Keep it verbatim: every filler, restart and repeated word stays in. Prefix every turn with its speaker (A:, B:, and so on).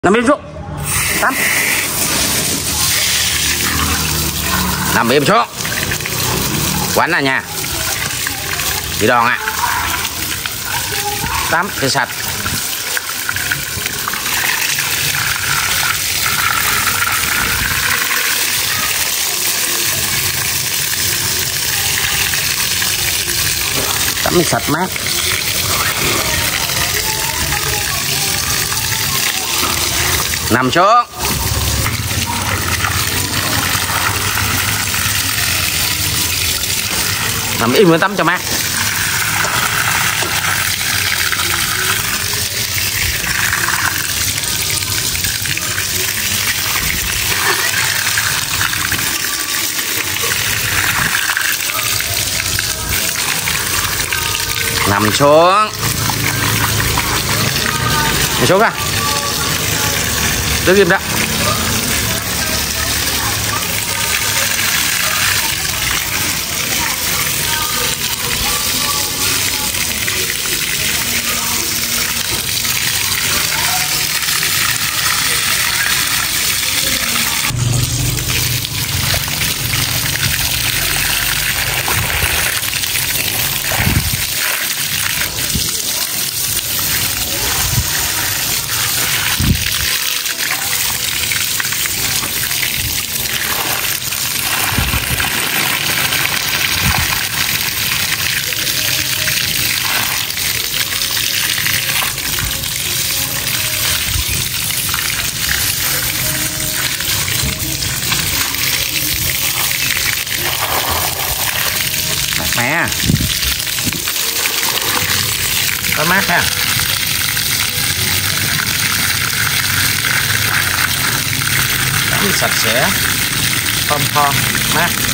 A: Nằm im xuống. Tắm. Nằm im xuống. Quánh à nha. Đi đòn ạ. À. Tắm thì sạch. Tắm sạch mát. Nằm xuống. Nằm im rồi tắm cho mát. Nằm xuống. Nằm xuống à. Đứng im đó. Mẹ có mát ha. Tắm sạch sẽ, thơm tho, mát.